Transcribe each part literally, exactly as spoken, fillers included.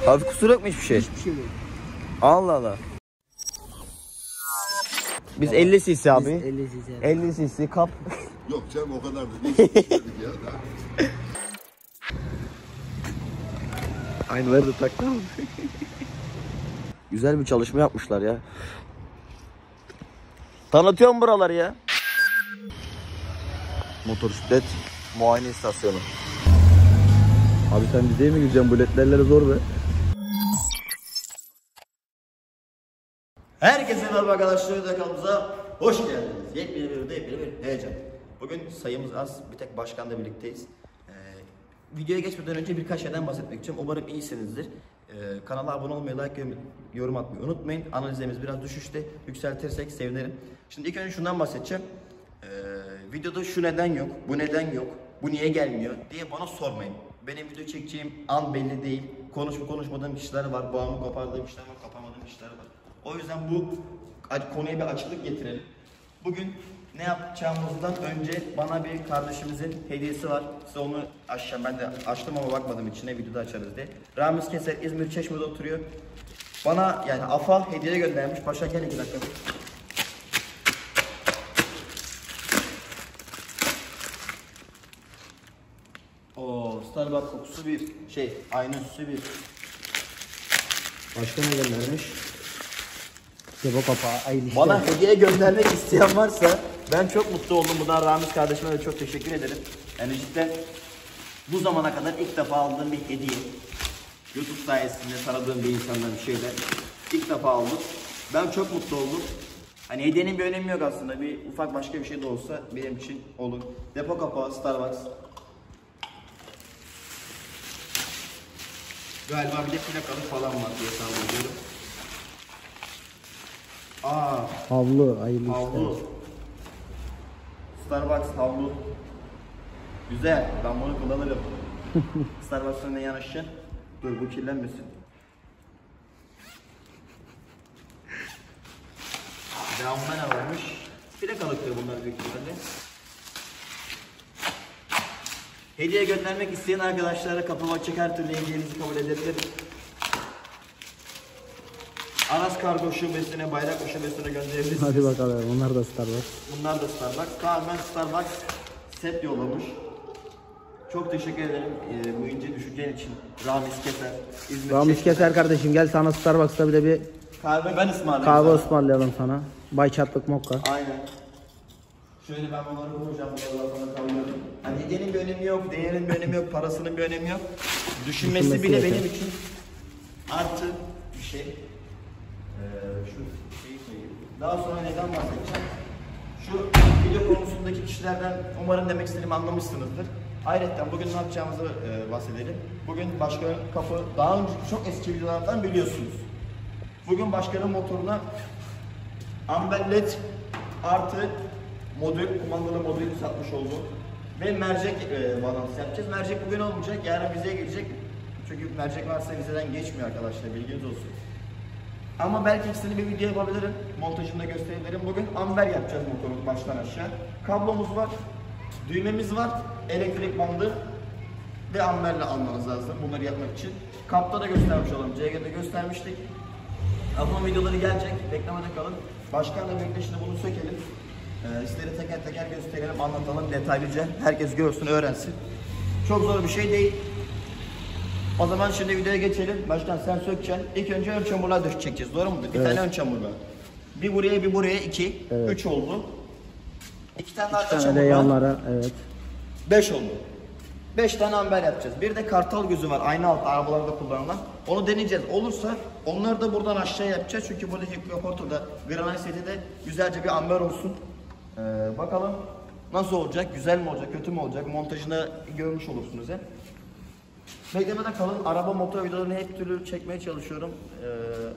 Hafif kusur yok mu hiçbir şey? Hiçbir şey yok. Allah Allah. Biz tamam. elli cc abi. Biz elli cc. elli cc kap. Yok canım o kadar da değil. ya da. Aynıları da taktım. Güzel bir çalışma yapmışlar ya. Tanıtıyorum buraları ya. Motosiklet muayene istasyonu. Abi sen bize mi gideceksin? Bu ledlerle zor be. Herkese merhaba arkadaşlar, kanalımıza hoş geldiniz. Yepyeni bir videoda yepyeni bir heyecan. Bugün sayımız az, bir tek başkanla birlikteyiz. Ee, videoya geçmeden önce birkaç şeyden bahsetmek istiyorum. Umarım iyisinizdir. Ee, kanala abone olmayı, like, yorum atmayı unutmayın. Analizlerimiz biraz düşüşte, yükseltirsek sevinirim. Şimdi ilk önce şundan bahsedeceğim. Ee, videoda şu neden yok, bu neden yok, bu niye gelmiyor diye bana sormayın. Benim video çekeceğim an belli değil. Konuşup konuşmadığım kişiler var, bağımı kopardığım kişiler var, kapamadığım kişiler var. O yüzden bu konuya bir açıklık getirelim. Bugün ne yapacağımızdan önce bana bir kardeşimizin hediyesi var. Size onu açacağım. Ben de açtım ama bakmadım içine, videoda açarız diye. Ramiz Keser İzmir Çeşme'de oturuyor. Bana yani A F A hediye göndermiş. Başak gel iki dakika. Oo, Starbucks kokusu bir şey, ayna süsü bir. Başka ne göndermiş? Depo kapağı, aynı işte. Bana hediye göndermek isteyen varsa ben çok mutlu oldum. Bundan Ramiz kardeşime de çok teşekkür ederim. Yani cidden bu zamana kadar ilk defa aldığım bir hediye. YouTube sayesinde tanıdığım bir insandan bir şeyler ilk defa aldım. Ben çok mutlu oldum. Hani hediyenin bir önemi yok aslında. Bir ufak başka bir şey de olsa benim için olur. Depo kapağı Starbucks. Galiba bir de plakalı falan var diye tahmin ediyorum. Aa, havlu, hayırlı havlu. işler. Starbucks havlu. Güzel, ben bunu kullanırım. Starbucks'ın ne yanaşacaksın? Dur bu kirlenmesin. Devamında ne varmış? Plakalıktır bunlar büyük ihtimalle. Hediye göndermek isteyen arkadaşlara kapım açık, her türlü hediyenizi kabul edebilirim. Aras Kargo Şubesi'ne, Bayraklı Şubesi'ne gönderebilirsiniz. Hadi bakalım, onlar da Starbucks. Bunlar da Starbucks. Tamamen Starbucks set yollamış. Çok teşekkür ederim ee, bu ince düşüncen için. Ramiz Keser. İzmir Ramiz Keser kardeşim, gel sana Starbucks'ta bir de bir kahve ben ısmarlayayım. kahve sana. ısmarlayalım sana. Bay Çatlık Mokka. Aynen. Şöyle ben bunları koyacağım. Bunları sana kalıyorum. Hani hediyenin bir önemi yok, değerinin bir önemi yok, parasının bir önemi yok. Düşünmesi, Düşünmesi bile yeter. Benim için artı bir şey. Ee, şu şeyi söyleyeyim. Daha sonra neden bahsedeceğim? Şu video konusundaki kişilerden umarım demek istediğimi anlamışsınızdır. Ayrıca bugün ne yapacağımızı e, bahsedelim. Bugün başkanın kapı, daha önceki çok eski videolardan biliyorsunuz. Bugün başkanın motoruna amber led artı modül, kumandalı modül satmış oldu. Ve mercek e, balans yapacağız. Mercek bugün olmayacak, yarın vizeye gelecek. Çünkü mercek varsa vizeden geçmiyor arkadaşlar, bilginiz olsun. Ama belki ikisini bir video yapabilirim. Montajında gösterebilirim. Bugün amber yapacağız motorun baştan aşağı. Kablomuz var, düğmemiz var, elektrik bandı ve amberle almanız lazım bunları yapmak için. Kapta da göstermiş olalım. C G'de göstermiştik. Ama videoları gelecek. Beklemede kalın. Başkanla birlikte şimdi bunu sökelim. Ee, sizlere teker teker gösterelim, anlatalım detaylıca. Herkes görsün, öğrensin. Çok zor bir şey değil. O zaman şimdi videoya geçelim. Başkan sen sökeceksin. İlk önce ön çamurlar döş çekeceğiz. Doğru mudur? Bir evet. Tane ön çamur var. Bir buraya bir buraya iki. Evet. Üç oldu. İki tane arka çamur var. Yanlara, evet. Beş oldu. Beş tane amber yapacağız. Bir de kartal gözü var. Aynı alt arabalarda kullanılan. Onu deneyeceğiz. Olursa onları da buradan aşağı yapacağız. Çünkü buradaki kaportada granit seti de güzelce bir amber olsun. Ee, bakalım nasıl olacak? Güzel mi olacak? Kötü mü olacak? Montajını görmüş olursunuz he. Beklemede kalın. Araba motor videolarını hep türlü çekmeye çalışıyorum. Ee,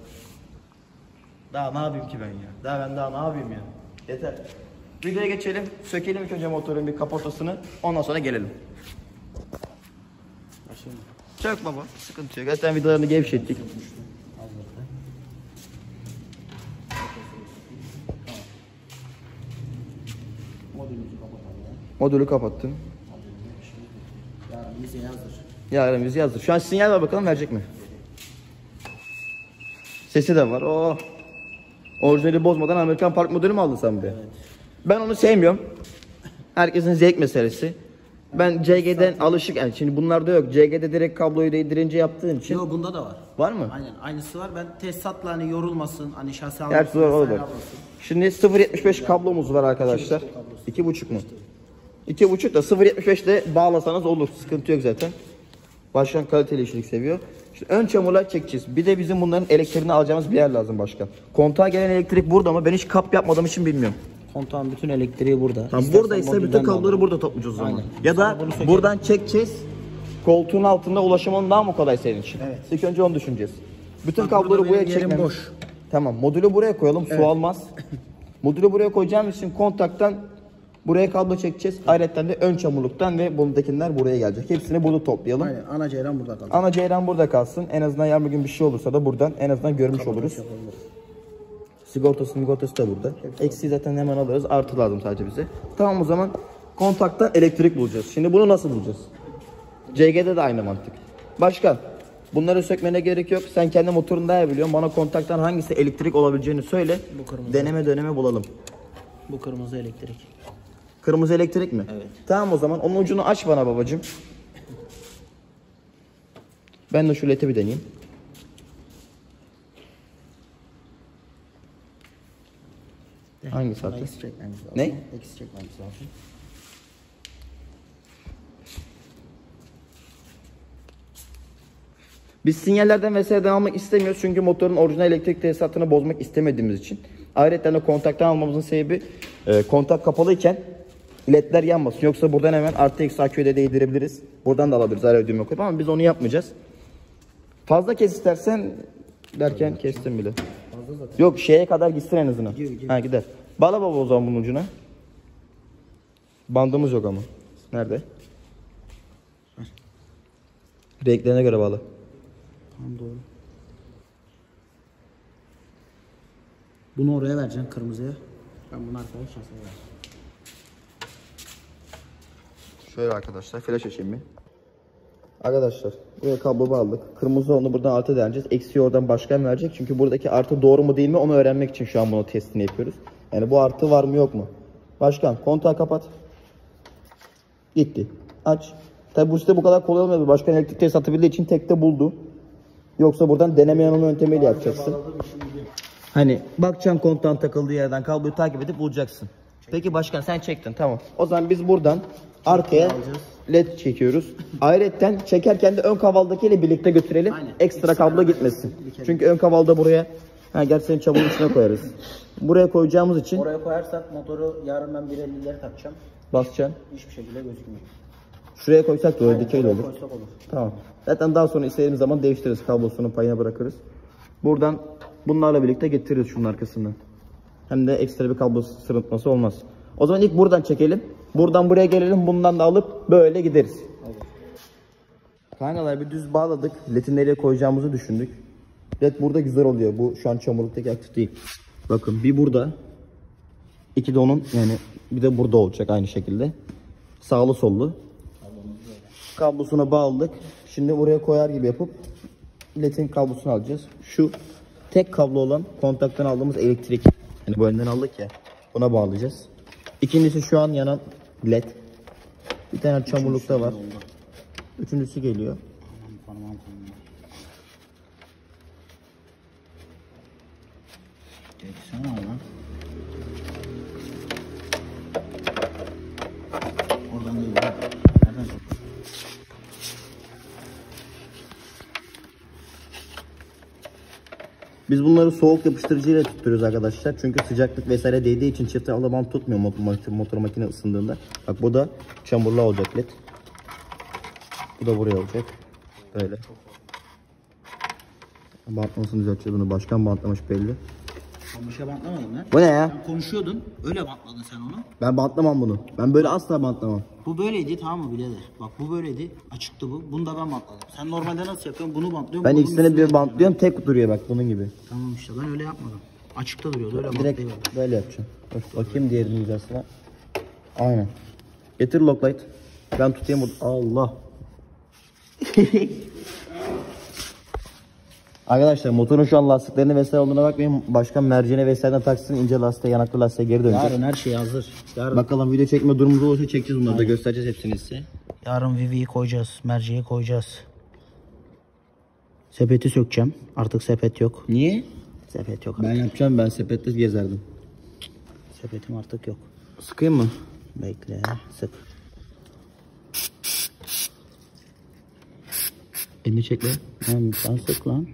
daha ne yapayım ki ben ya? Daha ben daha ne yapayım ya? Yeter. Videoya geçelim. Sökelim ilk önce motorun bir kaportasını. Ondan sonra gelelim. Çök baba. Sıkıntı yok. Zaten videolarını gevşettik. Modülü kapattım. Yarın vizeye hazır. Yarın vizeye hazır. Şu an sinyal ver bakalım, verecek mi? Sesi de var. Oh. Orijinali bozmadan Amerikan Park modeli mi aldın sen bir? Evet. Ben onu sevmiyorum. Herkesin zevk meselesi. Ben C G'den alışık yani şimdi bunlarda yok. C G'de direkt kabloyu değdirince yaptığın için. Yok bunda da var. Var mı? Aynen aynısı var. Ben tesisatla hani yorulmasın hani şasi Gerçi almasın. var, olur. Şimdi sıfır virgül yetmiş beş kablomuz var arkadaşlar. iki buçuk mu? iki buçuk da sıfır virgül yetmiş beş ile bağlasanız olur. Sıkıntı yok zaten. Başkan kaliteli işçilik seviyor. Şimdi ön çamurlar çekeceğiz. Bir de bizim bunların elektriğini alacağımız bir yer lazım başkan. Kontağa gelen elektrik burada ama ben hiç kap yapmadığım için bilmiyorum. Kontağın bütün elektriği burada. Tamam, buradaysa bütün kabloları burada toplayacağız o zaman. Aynen. Ya da buradan çekeceğiz. Koltuğun altında ulaşımın daha mı kolay senin için? Evet. İlk önce onu düşüneceğiz. Bütün Bak, kabloları buraya çekmemiz. boş. Tamam, modülü buraya koyalım, evet. Su almaz. Modülü buraya koyacağım için kontaktan buraya kablo çekeceğiz. Ayrıca de ön çamurluktan ve bundakiler buraya gelecek. Hepsini burada toplayalım. Aynen, ana ceyran burada kalsın. Ana ceyran burada kalsın. En azından yarın bir gün bir şey olursa da buradan en azından görmüş kablo oluruz. Sigortası sigortası da burada. Eksiği zaten hemen alırız. Artı lazım sadece bize. Tamam, o zaman kontaktan elektrik bulacağız. Şimdi bunu nasıl bulacağız? C G'de de aynı mantık. Başkan, bunları sökmene gerek yok. Sen kendi motorunu daha iyi biliyorsun. Bana kontaktan hangisi elektrik olabileceğini söyle. Deneme döneme bulalım. Bu kırmızı elektrik. Kırmızı elektrik mi? Evet. Tamam, o zaman onun ucunu aç bana babacığım. Ben de şu leti bir deneyeyim. Hangisi hatta? Eksi çekmemiz lazım. Ne? Eksi çekmemiz lazım. Biz sinyallerden vesaireden almak istemiyoruz çünkü motorun orijinal elektrik tesisatını bozmak istemediğimiz için. Ayrıca de kontaktan almamızın sebebi e, kontak kapalıyken ledler yanmasın. Yoksa buradan hemen artı eksi aküye de değdirebiliriz. Buradan da alabiliriz araya düğme koyup ama biz onu yapmayacağız. Fazla kes istersen derken kestim bile. Yok, şeye kadar gitsin en azından. Gidiyor, gidiyor. Ha, gider. Bağla baba o zaman bunun ucuna. Bandımız yok ama. Nerede? Renklerine göre bağla. Tamam, doğru. Bunu oraya vereceksin, kırmızıya. Ben bunu arkaya şasiye vereceğim. Şöyle arkadaşlar, flash açayım bir. Arkadaşlar buraya kablo bağladık. Kırmızı onu buradan artı deneyeceğiz. Eksiği oradan başkan verecek. Çünkü buradaki artı doğru mu değil mi onu öğrenmek için şu an bunu testini yapıyoruz. Yani bu artı var mı yok mu? Başkan kontağı kapat. Gitti. Aç. Tabi bu işte bu kadar kolay olmuyor. Başkan elektrik tesisatı bildiği için tekte buldu. Yoksa buradan deneme yanılma yöntemiyle yapacaksın. Hani bakacaksın kontağın takıldığı yerden kabloyu takip edip bulacaksın. Peki başkan sen çektin, tamam. O zaman biz buradan arkaya led çekiyoruz. Ayrıca çekerken de ön kavaldakiyle birlikte götürelim. Aynen. Ekstra kablo gitmesin. Çünkü ön kavalda buraya, ha gerçi senin çabuğun içine koyarız. Buraya koyacağımız için. Oraya koyarsak motoru yarın ben bir ellileri takacağım. Basacaksın. Hiçbir şekilde gözükmüyor. Şuraya koysak da öyle dikey de olur. Koysak olur. Tamam. Zaten daha sonra istediğimiz zaman değiştiririz. Kablosunun payına bırakırız. Buradan bunlarla birlikte getiririz şunun arkasından. Hem de ekstra bir kablo sırıtması olmaz. O zaman ilk buradan çekelim. Buradan buraya gelelim. Bundan da alıp böyle gideriz. Olur. Kankalar bir düz bağladık. Led'i nereye koyacağımızı düşündük. Led burada güzel oluyor. Bu şu an çamurluktaki aktif değil. Bakın bir burada. İki de onun yani bir de burada olacak aynı şekilde. Sağlı sollu. Kablosuna bağladık. Şimdi buraya koyar gibi yapıp led'in kablosunu alacağız. Şu tek kablo olan kontaktan aldığımız elektrik. Yani bu önden aldık ya. Buna bağlayacağız. İkincisi şu an yanan led. Bir tane çamurlukta var. Üçüncüsü geliyor. Geçsene lan. Oradan değil. Nereden sok? Biz bunları soğuk yapıştırıcıyla tutturuyoruz arkadaşlar. Çünkü sıcaklık vesaire değdiği için çift alaban tutmuyor motor, motor makine ısındığında. Bak bu da çamurlu olacak led. Bu da buraya olacak. Böyle. Bantlamasını düzelteceğiz bunu. Başkan bantlamış belli. Sen bir şey bantlamadın lan. Bu ne ya? Sen konuşuyordun. Öyle bantladın sen onu. Ben bantlamam bunu. Ben böyle asla bantlamam. Bu böyleydi, tamam mı birader? Bak bu böyleydi. Açıktı bu. Bunu da ben bantladım. Sen normalde nasıl yapıyorsun? Bunu bantlıyorsun. Ben bunun ikisini üstüne bir bantlıyorum. Tek duruyor bak bunun gibi. Tamam işte ben öyle yapmadım. Açıkta duruyordu. Öyle Direkt bantlayıverdim. böyle yapacağım. Dur, bakayım diğerinin hizasına. Aynen. Getir locklight. Ben tutayım. Allah. Arkadaşlar motorun şu an lastiklerine vesaire olduğuna bakmayın. Başkan merceğine vesaireden taksın, ince lastiğe, yanaklı lastiğe geri dönecek. Yarın her şey hazır. Yarın, Bakalım video çekme durumumuz olursa çekeceğiz bunları da, göstereceğiz hepsini size. yarın Vivi'yi koyacağız. Merceği koyacağız. Sepeti sökeceğim. Artık sepet yok. Niye? Sepet yok Ben artık. yapacağım, ben sepette gezerdim. Sepetim artık yok. Sıkayım mı? Bekle. Sık. Elini çek lan. Lan sen sık lan.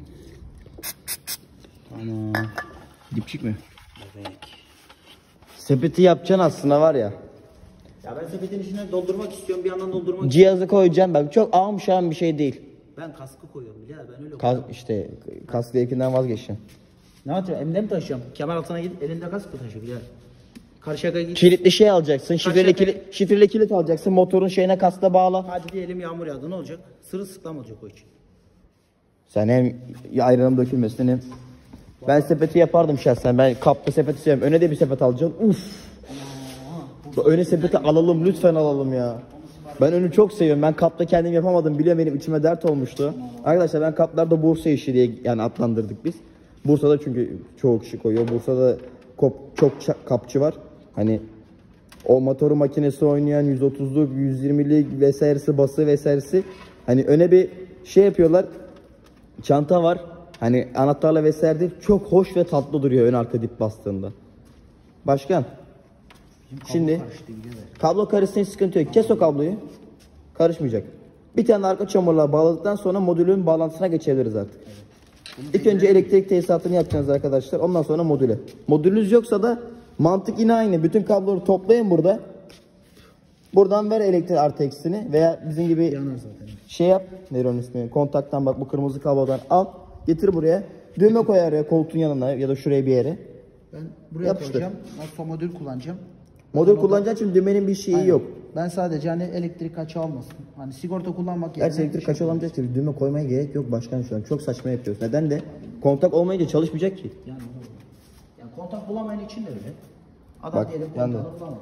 Tamam. Dipçik mi? Evet. Sepeti yapacaksın aslında var ya. Ya ben sepetin içine doldurmak istiyorum. Bir yandan doldurmak Cihazı koyacağım, bak çok ağım şahım bir şey değil. Ben kaskı koyuyorum birader. Ben öyle Kas, koyuyorum. işte kaskı ekinden vazgeçeceğim. Ne yapacağım? Elimde mi taşıyorum? Kemer altına gidip elinde kask mı taşıyor birader? Karşıya git. Kilitli şey alacaksın, şifreli Kaç kilit, şifreli kilit alacaksın, motorun şeyine kaskla bağla. Hadi diyelim yağmur yağdı, ne olacak? Sırılsıklam olacak o için. Sen hem ayranım dökülmesin hem... Ben sepeti yapardım şahsen, ben kaplı sepeti seviyorum. Öne de bir sepet alacağım. Uf. Öne sepeti alalım, lütfen alalım ya. Ben önü çok seviyorum. Ben kapta kendim yapamadım. Biliyorum, benim içime dert olmuştu. Arkadaşlar ben kaplarda Bursa işi diye yani adlandırdık biz. Bursa'da çünkü çoğu kişi koyuyor. Bursa'da kop, çok kapçı var. Hani o motoru makinesi oynayan yüz otuzluk, yüz yirmilik vesairesi, bası vesairesi. Hani öne bir şey yapıyorlar. Çanta var. Hani anahtarla vesaire değil. Çok hoş ve tatlı duruyor ön arka dip bastığında. Başkan. Şimdi kablo karışsın, hiç sıkıntı yok. Kes o kabloyu. Karışmayacak. Bir tane arka çamurluğa bağladıktan sonra modülün bağlantısına geçebiliriz artık. İlk önce elektrik tesisatını yapacaksınız arkadaşlar. Ondan sonra modüle. Modülünüz yoksa da mantık yine aynı. Bütün kabloları toplayın burada. Buradan ver elektrik artı eksini veya bizim gibi şey yap. Ne onun ismi? Kontaktan bak, bu kırmızı kablodan al. Getir buraya. Düğme koy araya, koltuğun yanına ya da şuraya bir yere. Ben buraya Yapıştır. koyacağım. Nasıl modül kullanacağım. Modül kullanacaksın çünkü düğmenin bir şeyi Aynen. yok. Ben sadece hani elektrik kaçağı olmasın. Hani sigorta kullanmak yerine. Gerçi elektrik kaç olamayacak ki, düğme koymaya gerek yok başkan şu an. Çok saçma yapıyoruz. Neden de? Kontak olmayınca çalışmayacak ki. Yani, yani kontak bulamayan için de öyle. Adam Bak, diyelim yandı. kontağını bulamadı.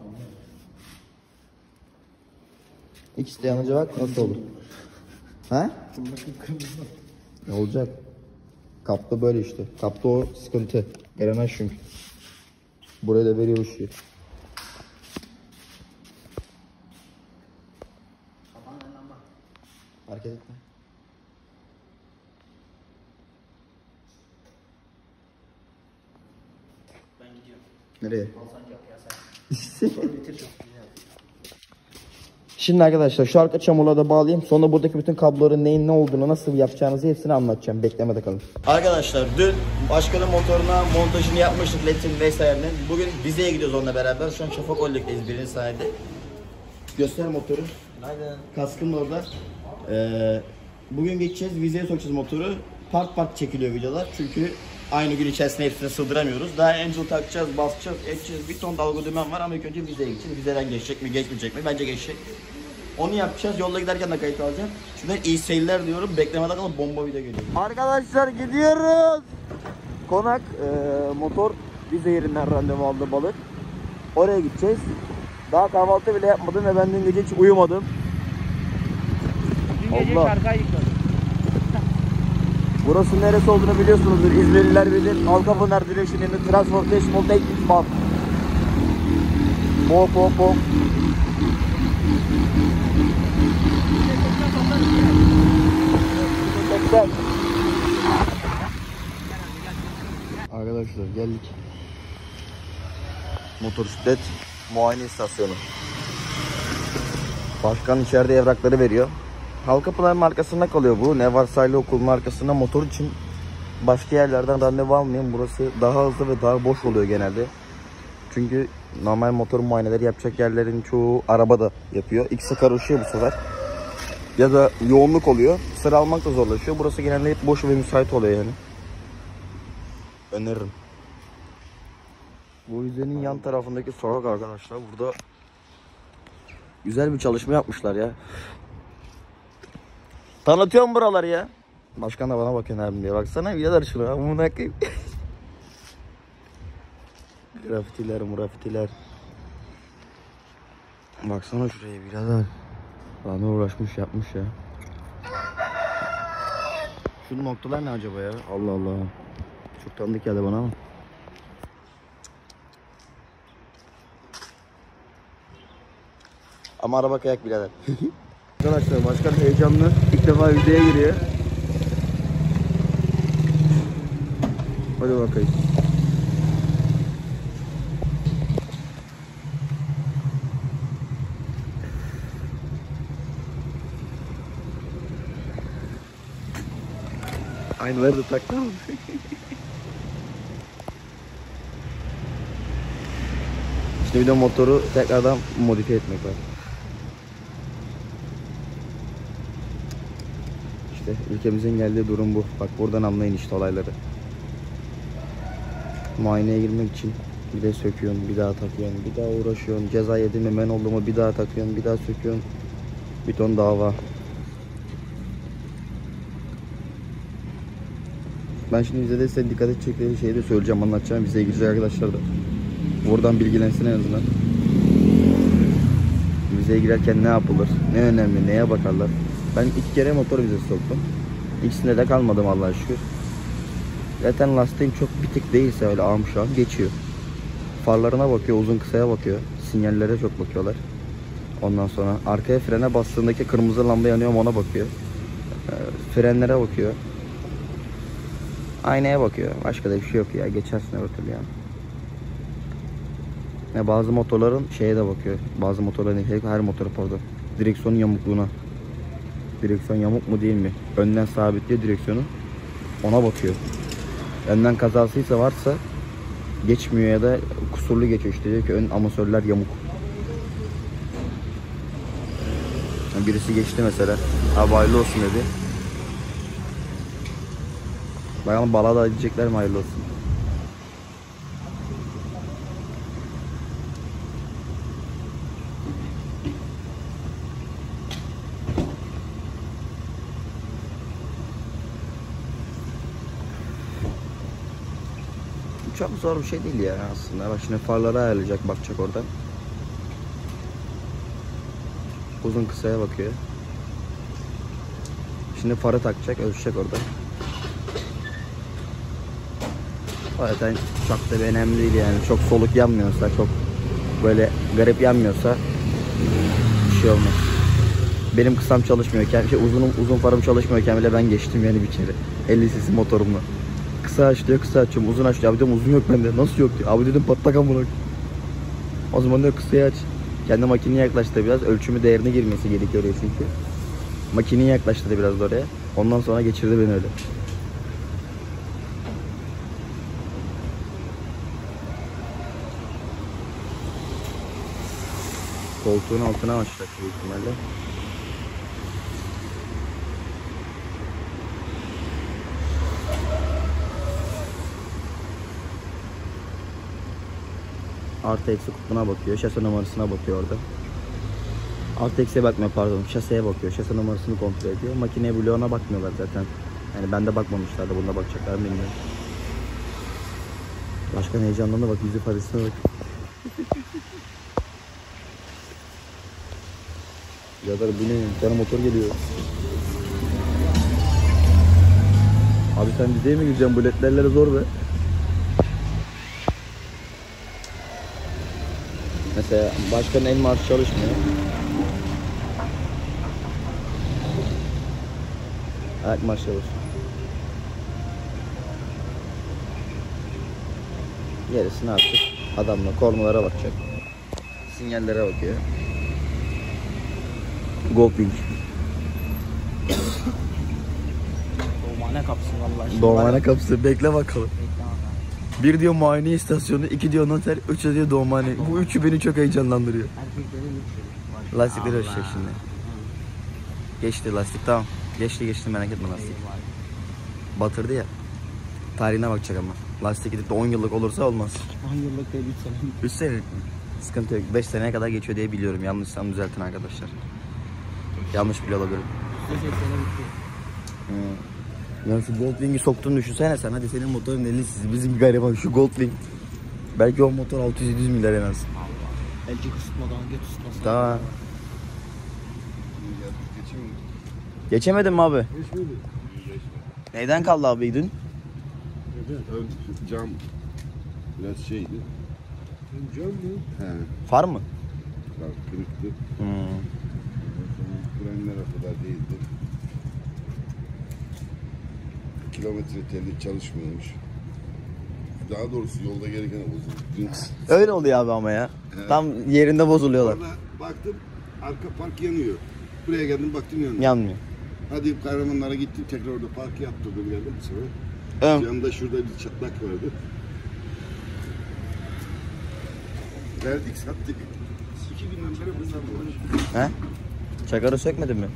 İkisi de yanınca bak nasıl olur. Ha? Ne olacak? Kapta böyle işte. Kapta o sıkıntı. Grenaj çünkü. Buraya da veriyor ışığı. Hareket etme. Ben gidiyorum. Nereye? Alsancak ya sen. Sonra bitir. Şimdi arkadaşlar şu arka çamurları da bağlayayım. Sonra buradaki bütün kabloların neyin ne olduğunu, nasıl yapacağınızı hepsini anlatacağım. Beklemede kalın. Arkadaşlar dün başkanın motoruna montajını yapmıştık, led'in vesairenin. Bugün vizeye gidiyoruz onunla beraber. Şu an Şafak Ollek'teyiz birinci sahilde. Göster motoru. Aynen. Kaskım da orada. Ee, bugün geçeceğiz, vizeye sokacağız motoru. Part part çekiliyor videolar çünkü aynı gün içerisinde hepsini sığdıramıyoruz. Daha angel takacağız, basacağız, edeceğiz. Bir ton dalga dümen var ama ilk önce vizeye gideceğiz. Vizeden geçecek mi, geçmeyecek mi? Bence geçecek. Onu yapacağız. Yolda giderken de kayıt alacağım. Şimdiden iyi seyirler diyorum. Beklemede kalın, bomba video geliyor. Arkadaşlar gidiyoruz. Konak e, motor vize yerinden randevu aldı balık. Oraya gideceğiz. Daha kahvaltı bile yapmadım ve ben dün gece hiç uyumadım. Dün gece Allah. şarkıyı yıkladım. Burası neresi olduğunu biliyorsunuzdur. İzmirliler bilir. Alkapınar Direşi'nin Transportation Technics Bank. Hop hop hop. Arkadaşlar geldik. Motosiklet muayene istasyonu. Başkan içeride evrakları veriyor. Halkapınar markasında kalıyor bu. Ne varsaylı okul markasında motor için başka yerlerden randevu almayın. Burası daha hızlı ve daha boş oluyor genelde. Çünkü normal motor muayeneleri yapacak yerlerin çoğu arabada yapıyor. İkisi karışıyor bu sefer. Ya da yoğunluk oluyor. Sıra almak da zorlaşıyor. Burası genelde hep boş ve müsait oluyor yani. Öneririm. Bu yüzenin yan tarafındaki sokak arkadaşlar. Burada güzel bir çalışma yapmışlar ya. Tanıtıyorum buraları ya. Başkan da bana bakın abim diye. Baksana birader şuna. Amına koyayım. Grafitiler, murafitiler. Baksana şuraya birader. Daha ne uğraşmış yapmış ya. Şu noktalar ne acaba ya? Allah Allah. Çok tanıdık geldi bana ama. Ama araba kayak birader. Arkadaşlar başkan heyecanlı. İlk defa videoya giriyor. Hadi bakayım. Aynıları da taktı mı? İşte bir de motoru tekrardan modifiye etmek var. İşte ülkemizin geldiği durum bu. Bak buradan anlayın işte olayları. Muayeneye girmek için bir de söküyorsun, bir daha takıyorsun, bir daha uğraşıyorsun. Ceza yedim mi, men olduğumu bir daha takıyorsun, bir daha söküyorsun. Bir ton dava. Ben şimdi bize de size dikkat edecekleri şeyi de söyleyeceğim, anlatacağım. Bize ilgili arkadaşlar da buradan bilgilensin en azından. Vizeye girerken ne yapılır, ne önemli, neye bakarlar. Ben iki kere motor vizesi soktum. İkisinde de kalmadım Allah'a şükür. Zaten lastiğim çok bitik değilse öyle ağım şu an geçiyor. Farlarına bakıyor, uzun kısaya bakıyor. Sinyallere çok bakıyorlar. Ondan sonra arkaya frene bastığındaki kırmızı lamba yanıyor mu ona bakıyor. E, frenlere bakıyor. Aynaya bakıyor. Başka da bir şey yok ya. Geçersin öbür türlü yani. Ya bazı motorların şeye de bakıyor. Bazı motorların her motoru pardon. Direksiyonun yamukluğuna. Direksiyon yamuk mu değil mi? Önden sabitliyor direksiyonu. Ona bakıyor. Önden kazasıysa varsa geçmiyor ya da kusurlu geçiyor işte. Diyor ki ön amortisörler yamuk. Yani birisi geçti mesela. Abi hayırlı olsun dedi. Bakalım bala da diyecekler mi hayırlı olsun. Çok zor bir şey değil ya aslında. Bak şimdi farları ayarlayacak, bakacak oradan. Uzun kısaya bakıyor. Şimdi farı takacak, ölçecek orada. Zaten çok da bir önemli değil yani. Çok soluk yanmıyorsa, çok böyle garip yanmıyorsa bir şey olmaz. Benim kısam çalışmıyorken, şey uzun uzun farım çalışmıyorken bile ben geçtim yani bir kere. elli cc motorumla. Kısa aç diyor, kısa açıyorum. Uzun aç diyor. Abi dedim uzun yok bende. Nasıl yok diyor. Abi dedim patlak amına. O zaman diyor kısayı aç. Kendi makineye yaklaştı biraz. Ölçümü değerini girmesi gerekiyor oraya çünkü. Makineyi yaklaştırdı biraz da oraya. Ondan sonra geçirdi beni öyle. Koltuğun altına açacak büyük ihtimalle. Artı eksi kutbuna bakıyor. Şase numarasına bakıyor orada. Artı eksiye bakmıyor pardon. Şaseye bakıyor. Şase numarasını kontrol ediyor. Makineye bloğuna bakmıyorlar zaten. Yani bende bakmamışlardı. Bunda bakacaklar bilmiyorum. Başkan heyecanlandı bak. Yüzü ifadesine bak. Birader bu ne? Bir tane motor geliyor. Abi sen vizeye mi gireceksin? Bu ledlerle zor be. Mesela başkanın el marşı çalışmıyor. Ayak marşı çalışıyor. Gerisini artık adamla kornalara bakacak. Sinyallere bakıyor. Goldwing. Doğumhane kapısı vallahi. Doğumhane kapısı. Bekle bakalım. Bir diyor muayene istasyonu, iki diyor noter, üç diyor doğumhane. Bu üçü beni çok heyecanlandırıyor. Erkeklerin üçü. Lastikleri ölçecek şimdi. Geçti lastik tamam. Geçti geçti merak etme lastik. Batırdı ya. Tarihine bakacak ama. Lastik gidip de on yıllık olursa olmaz. on yıllık değil üç sene. üç senelik mi? Sıkıntı yok. beş seneye kadar geçiyor diye biliyorum. Yanlışsam düzeltin arkadaşlar. Yanlış bile olabilirim. Hmm. Yani şu Goldwing'i soktuğunu düşünsene sen. Hadi senin motorun elli cc. Bizim gariban şu Goldwing. Belki o motor altı yüz yedi yüz milyar en az. Elci kısıtmadan göt ısıtmasın. Daha. Geçemedin mi abi? Neyden kaldı abi dün? Ön cam biraz şeydi. Cam mı? He. Far mı? Bak kırıktı. Hmm. Frenler o kadar değildi. Kilometre telli çalışmıyormuş. Daha doğrusu yolda gereken bozuldu. Öyle oluyor abi ama ya. Tam yerinde bozuluyorlar. Sonra baktım arka park yanıyor. Buraya geldim baktım yanıyor. Yanmıyor. Hadi Kahramanlara gittim tekrar orada park yaptırdım geldim bu sefer. Ön. Yanında şurada bir çatlak vardı. Verdik sattık. İki günden beri bundan var. He? Çakarı sökmedin mi?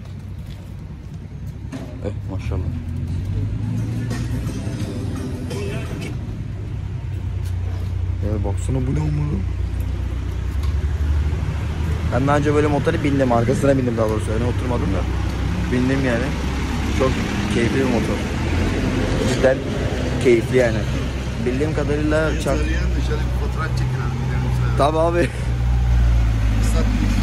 Eh maşallah. Ya baksana bu ne olmalı? Ben daha önce böyle motora bindim, arkasına bindim daha doğrusu. Yani oturmadım da. Bindim yani. Çok keyifli bir motor. Cidden keyifli yani. Bildiğim kadarıyla çak... Söyleyen dışarı bir fotoğraf çekin abi. Gidelim sana. Tabii abi. Sattık.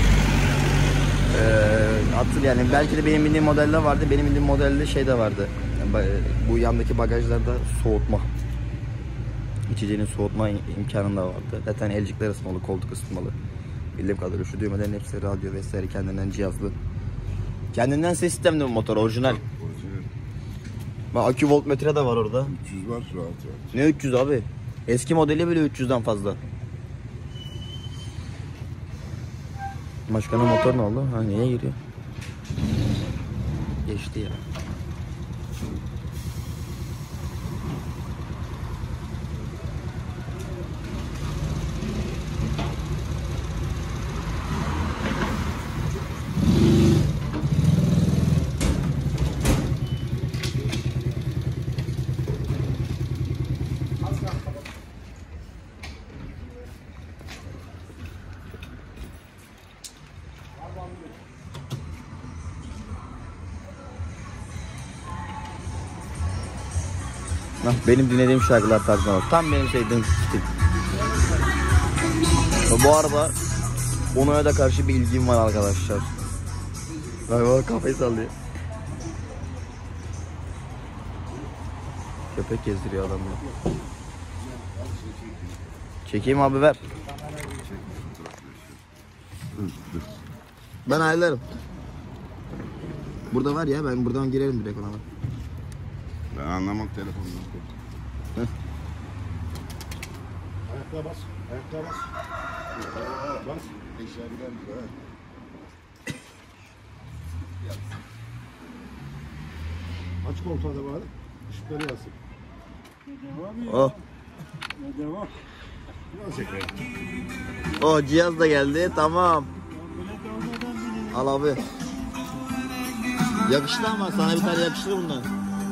Ee, atıl yani belki de benim bindiğim modelde vardı. Benim bindiğim modelde şey de vardı. Yani ba- bu yandaki bagajlarda soğutma. İçeceğinin soğutma imkanı da vardı. Zaten elcikler ısıtmalı, koltuk ısıtmalı. Bildiğim kadarıyla şu düğmelerin hepsi radyo vesaire kendinden cihazlı. Kendinden ses sistemli bu motor, orijinal. Orijinal. Bak akü voltmetre de var orada. üç yüz var rahat rahat. Ne üç yüz abi? Eski modeli bile üç yüzden fazla. Başkanın motor ne oldu? Ha niye giriyor? Geçti ya. Hah, benim dinlediğim şarkılar tarzına bak. Tam benim sevdiğim stil. Bu arada Ono'ya da karşı bir ilgim var arkadaşlar. Bak bak kafayı sallıyor. Köpek gezdiriyor adamı. Çekeyim abi ver. Ben ayarlarım. Burada var ya, ben buradan girerim direkt ona. Ben anlamam telefondan. Ayakla bas. Ayakla bas. Bas. Eşya gider mi? Aç koltuğa da bari. Işıkları yansın. Oh. Devam. Biraz çekelim. O cihaz da geldi, tamam. Al abi. Yakıştı ama sana bir tane yakıştı bundan.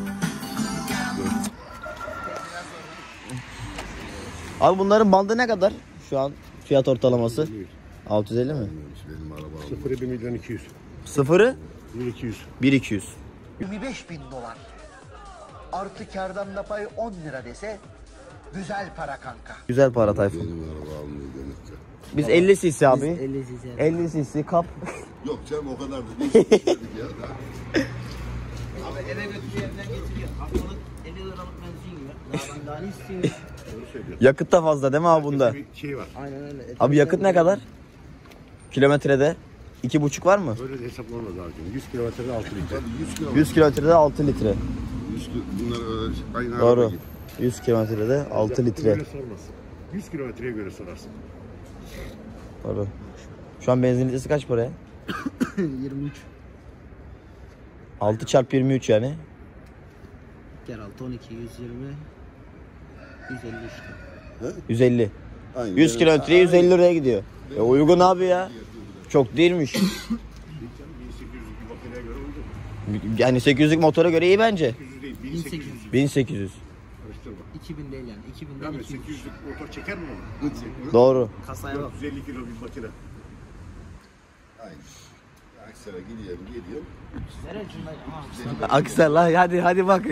Abi bunların bandı ne kadar? Şu an fiyat ortalaması altı yüz elli mi? Benim araba Sıfırı bir milyon iki yüz. Sıfırı Bir iki yüz. bir iki yüz. yirmi beş bin dolar. Artı kârdan da pay on lira dese güzel para kanka. Güzel para Tayfun. benim araba almıyor demek ki. Biz elli cc abi. elli cc. elli cc kap. Yok canım o kadar da değil. Dedik ya da. Abi eve götürüyor, evden getiriyor. Haftalık elli liralık benzin yiyor. Daha ben daha ne isteyeyim? Doğru söylüyor. Yakıt da fazla değil mi abi bunda? Bir şey var. Aynen öyle. Abi yakıt ne kadar? Kilometrede iki buçuk var mı? Böyle de hesaplanmaz abi. yüz kilometrede altı litre. Tabii yüz kilometre. yüz kilometrede altı litre. yüz kilo- bunlar öyle aynı araba Doğru. gibi. yüz kilometrede altı litre. Böyle sormazsın. yüz kilometreye göre sorarsın. Doğru. Şu an benzin litresi kaç paraya? yirmi üç. altı çarpı yirmi üç yani. Kere altı on iki yüz yirmi. yüz elli işte. yüz elli. Aynı. yüz Benim- kilometreye yüz elli liraya gidiyor. E uygun abi ya. Çok değilmiş. bin sekiz yüzlük bir makineye göre uygun. Yani sekiz yüzlük motora göre iyi bence. sekiz yüz değil, bin sekiz yüz. bin sekiz yüz. Karıştırma. iki bin değil yani. iki binden Abi iki yüz. sekiz yüzlük motor çeker mi onu? Doğru. Kasaya bak. dört yüz elli kilo bir makine. Aynı. Aksaray'a gidiyorum geliyorum. Nerecin dayı? Aha. Aksel la hadi hadi bak.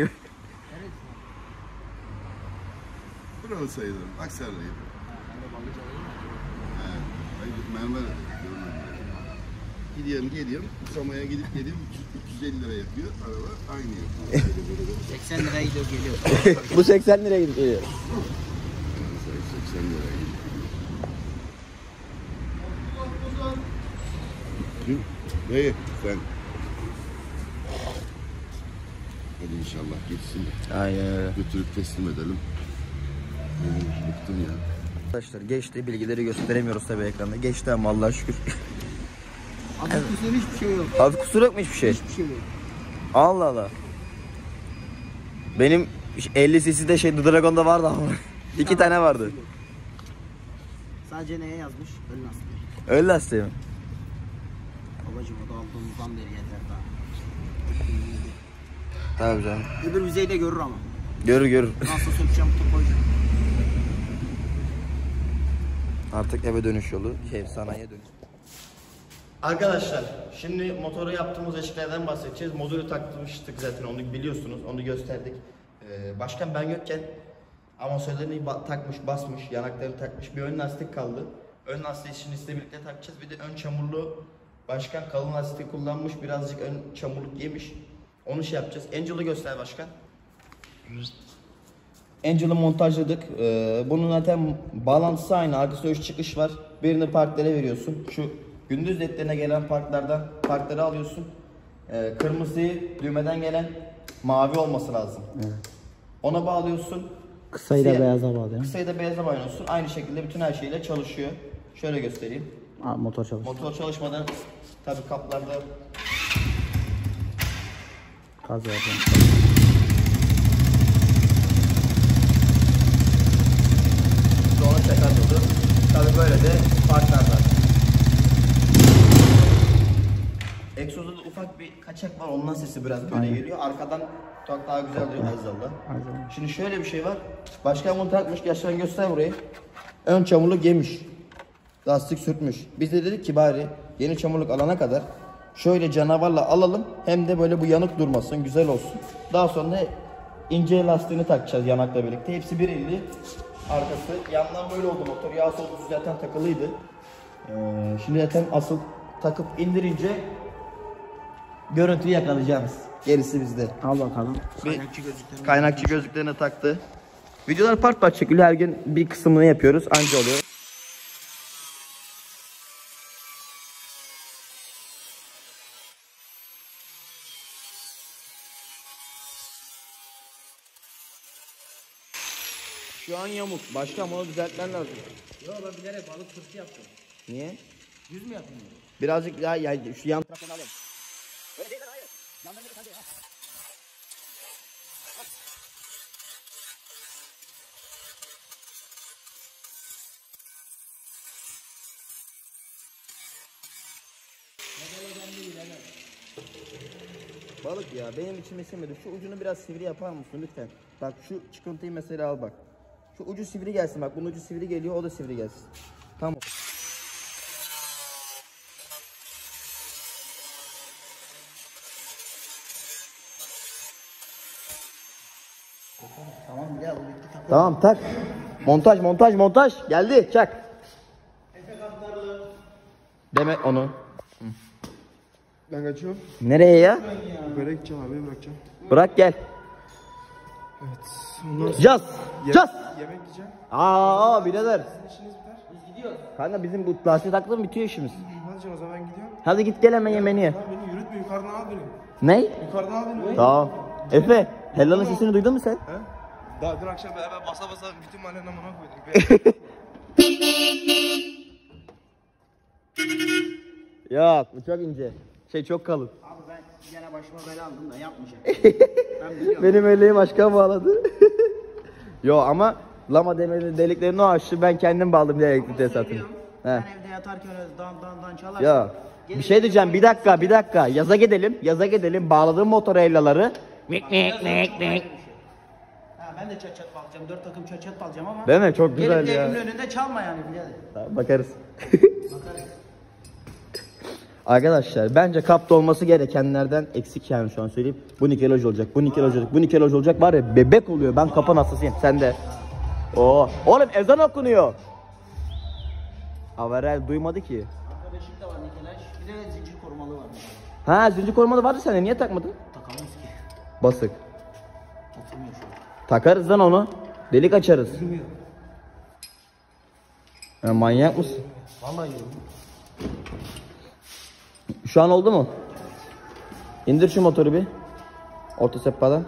Buralı sayılırım. Aksaray'ım. He. Hayır mermer. Gidiyorum geliyorum. Sama'ya gidip geliyorum. üç yüz elli lira yapıyor. Araba aynı yapıyor. Böyle böyle böyle. seksen liraya gidiyor geliyor. Bu seksen liraya gidiyor. seksen liraya gidiyor. Dayı sen. Hadi inşallah gitsin. Aynen öyle. Götürüp teslim edelim. Benim bıktım ya. Arkadaşlar geçti, bilgileri gösteremiyoruz tabii ekranda. Geçti ama Allah'a şükür. Abi kusur hiçbir şey yok. Hafif kusur yok mu hiçbir şey? Hiçbir şey yok. Allah Allah. Benim elli cc'de şey Dragon'da vardı ama. İki tane vardı. Sadece neye yazmış? Ön lastiği. Öyle lastiği mi? Babacım o da aldığımızdan beri yeter daha. Tabii canım. Öbür vizeyi de görür ama. Görür görür. Nasıl sökeceğim koyacağım. Artık eve dönüş yolu, şey sanayiye dönüş. Arkadaşlar şimdi motoru yaptığımız eşiklerden bahsedeceğiz. Modülü takmıştık zaten, onu biliyorsunuz, onu gösterdik. Ee, başkan ben yokken amortisörlerini ba- takmış, basmış, yanaklarını takmış, bir ön lastik kaldı. Ön lastiği şimdi sizle birlikte takacağız. Bir de ön çamurluğu başkan kalın lastiği kullanmış, birazcık ön çamurluk yemiş. Onu şey yapacağız. Angel'ı göster başkan. Angel'ı montajladık. Ee, bunun zaten bağlantısı aynı. Arka söğüş çıkış var. Birini parklere veriyorsun. Şu gündüz ledlerine gelen parklardan parkları alıyorsun. Ee, kırmızıyı düğmeden gelen mavi olması lazım. Evet. Ona bağlıyorsun. Kısayı da Siyah- beyaza bağlıyor. Kısayı da beyaza bağlıyorsun. Aynı şekilde bütün her şeyle çalışıyor. Şöyle göstereyim. Aa, motor çalışıyor. Motor çalışmadan tabi kaplarda Gaz yapıyorum. sonra çakar durdu. Tabi böyle de farklar var. Egzozda da ufak bir kaçak var. Ondan sesi biraz böyle Aynen. geliyor. Arkadan çok daha güzel duyuyor Azal'da. Aynen. Şimdi şöyle bir şey var. Başkan bunu takmış. Gerçekten göster burayı. Ön çamurluk yemiş. Lastik sürtmüş. Biz de dedik ki bari yeni çamurluk alana kadar şöyle canavarla alalım. Hem de böyle bu yanık durmasın. Güzel olsun. Daha sonra ince lastiğini takacağız yanakla birlikte. Hepsi bir elli. Arkası. Yandan böyle oldu motor. Yağ soğutucu zaten takılıydı. Ee, şimdi zaten asıl takıp indirince görüntüyü yakalayacağız. Gerisi bizde. Al bakalım. Kaynakçı gözlüklerini. Kaynakçı gözlüklerini taktı. Videolar part part çekiliyor. Her gün bir kısmını yapıyoruz. Anca oluyor. Şu an yamuk. Başka ama onu düzeltmen lazım. Yo ben bilerek balık sırtı yaptım. Niye? Yüz mü yapayım? Birazcık daha ya, şu yan taraftan alayım. Öyle değil lan hayır. Yanlarını hadi ha. Balık ya benim içime sinmedi. Şu ucunu biraz sivri yapar mısın lütfen? Bak şu çıkıntıyı mesela al bak. Şu ucu sivri gelsin bak. Bunun ucu sivri geliyor, o da sivri gelsin. Tamam. Tamam ya o bitti tamam. Tamam tak. Montaj montaj montaj. Geldi çak. Demek onu. Ben kaçıyorum. Nereye ya? Yukarı gideceğim abi bırakacağım. Bırak gel. Evet. Ondan sonra Caz. Caz. yemek yiyeceğim. Aa birader. Sizin işiniz biter. Biz gidiyoruz. Kanka bizim bu lastiği taktığım bitiyor işimiz. Hadi o zaman ben gidiyorum. Hadi git gel hemen yemeğini ye. Lan beni yürütme yukarıdan al beni. Ne? Yukarıdan al beni. Tamam. Efe, Hella'nın sesini duydun mu sen? He? Daha dün akşam beraber basa basa bütün mahallenin amına koyduk. Yok, bu çok ince. Şey çok kalın. Abi ben gene başıma bela aldım da yapmayacağım. Ben biliyorum. Benim elleği başka bağladı. Yo ama lama demirinin deliklerini o açtı. Ben kendim bağladım diye elektrik tesisatını. Ben He. evde yatarken öyle dan dan dan çalar. Ya bir şey diyeceğim, bir dakika bir dakika yaza gidelim yaza gidelim bağladığım motor Hella'ları mik mik mik mik. Ha, ben de çat çat bağlayacağım. Dört takım çat çat bağlayacağım ama. Değil mi? Çok güzel Gelip de ya. evimin önünde çalma yani birader. Tamam, bakarız. Arkadaşlar bence kapta olması gerekenlerden eksik yani şu an söyleyeyim. Bu nikelaj olacak, bu nikelaj olacak, bu nikelaj olacak var ya bebek oluyor. Ben kapan hastasıyım. Sen de. Oo. Oğlum ezan okunuyor. Averel duymadı ki. Arkadaşım da var nikelaj. Bir de zincir koruma Ha zincir korumalı vardı sende, niye takmadın? Takamıyoruz ki. Basık. Oturmuyor şu an. Takarız lan onu. Delik açarız. Bilmiyor. Ya manyak mısın? Vallahi yiyorum. Şu an oldu mu? İndir şu motoru bir. Orta sehpadan.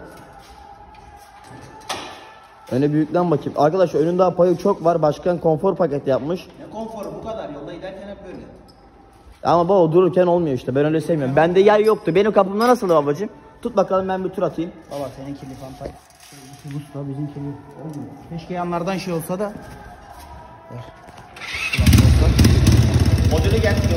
Öne büyükten bakayım. Arkadaşlar önün daha payı çok var. Başkan konfor paketi yapmış. Ne konforu bu kadar. Yolda giderken hep böyle. Ama baba dururken olmuyor işte. Ben öyle sevmiyorum. Bende yer yoktu. Benim kapımda nasıldı babacığım? Tut bakalım, ben bir tur atayım. Baba senin kirli fantay. Usta bizim kirli. Olmuyor. Keşke yanlardan şey olsa da. Modülü gelmiyor.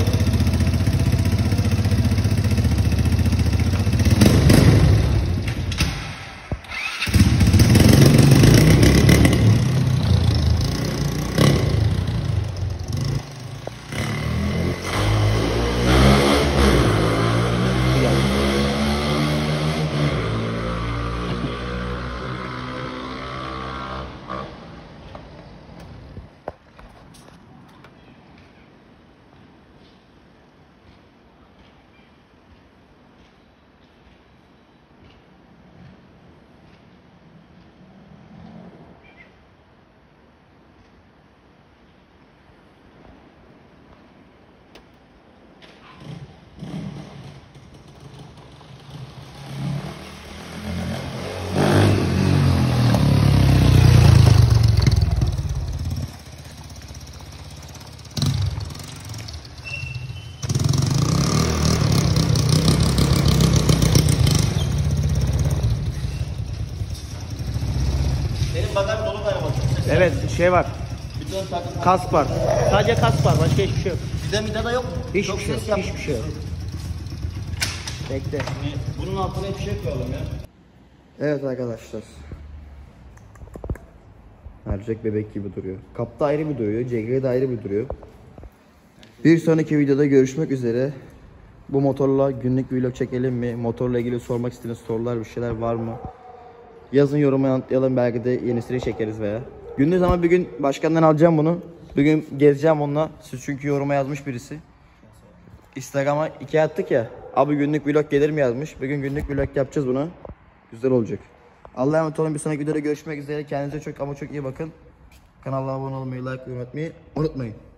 Benim bagaj dolu galiba. Evet şey var. Bütün takım. Kask var. Sadece kask var. Başka hiçbir şey yok. Bizde midada yok mu? Hiçbir Çok şey ses yok. yapıyor. Hiçbir şey yok. Bekle. Yani bunun altına bir şey koyalım ya. Evet arkadaşlar. Mercek bebek gibi duruyor. Kapta ayrı bir duruyor. C G'de ayrı bir duruyor. Bir sonraki videoda görüşmek üzere. Bu motorla günlük vlog çekelim mi? Motorla ilgili sormak istediğiniz sorular, bir şeyler var mı? Yazın, yoruma yanıtlayalım, belki de yenisini çekeriz veya. Gündüz ama bir gün başkandan alacağım bunu. Bugün gezeceğim onunla. Siz çünkü yoruma yazmış birisi. Instagram'a iki attık ya. Abi günlük vlog gelir mi yazmış. Bugün günlük vlog yapacağız bunu. Güzel olacak. Allah'a emanet olun. Bir sonraki videoda görüşmek üzere. Kendinize çok ama çok iyi bakın. Kanala abone olmayı, like ve yorum atmayı unutmayın.